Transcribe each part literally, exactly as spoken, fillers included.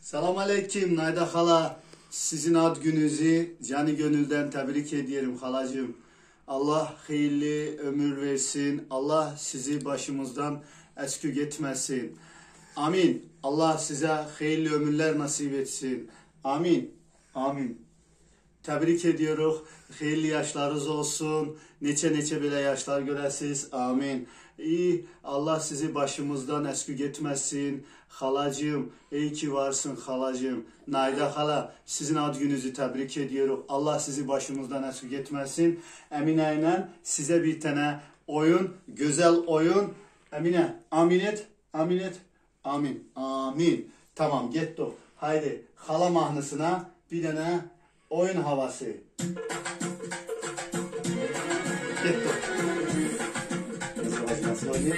Selam aleyküm Nayda hala. Sizin ad gününüzü canı gönülden tebrik ediyorum halacığım. Allah hayırlı ömür versin. Allah sizi başımızdan eskük etmesin. Amin. Allah size hayırlı ömürler nasip etsin. Amin. Amin. Tebrik ediyoruz. Hayırlı yaşlarınız olsun. Neçe neçe bile yaşlar görəsiniz. Amin. İyi. Allah sizi başımızdan eskük etmesin. Halacığım, iyi ki varsın halacığım. Nayda hala, sizin ad gününüzü tebrik ediyoruz. Allah sizi başımızdan eskük etmesin. Emine ile size bir tane oyun, güzel oyun. Emine, amin et, amin et, amin, amin. Tamam, gitti. Haydi, hala mahnısına bir tane oyun havası. Gitti. Nasıl nasıl oynayayım?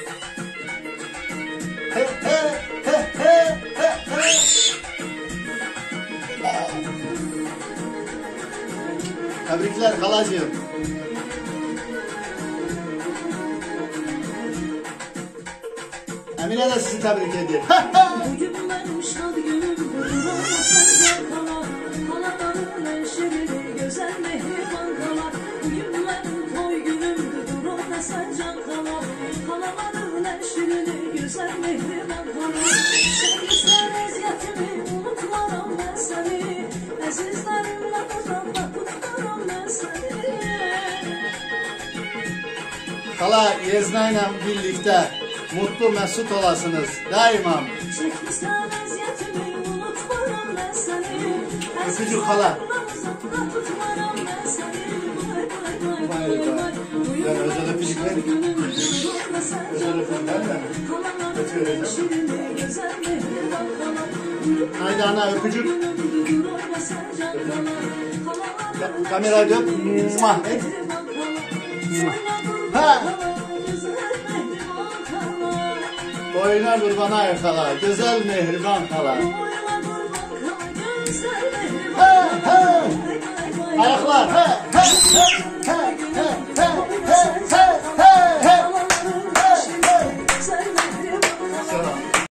He he he he he he. Tebrikler halacığım. Emine de sizi tebrik ediyor. Bugün benim şad günüm, sen kala, kalaların enşeleri, güzel mehriban kala. Bugün benim toy günüm, durur da sen can kala, kalaların enşeleri, güzel mehriban kala. Sevgisler eziyetimi, unutmaram ben seni, azizlerimle uzakta tutarım ben seni. Hala Yezna ile birlikte mutlu mesut olasınız daima. Çekmişler eziyetimi, unutmaram ben seni. Öpücük hala. Vay vay. Ben özel öpücük verim. Özel öpücük verim mi? Öpüyorum. Haydi ana öpücük. Kamerayı dök. Muah et. Ha. Boyuna kurban hala. Güzel mehriban hala. Ha ha. Ayaklar. Ha ha ha.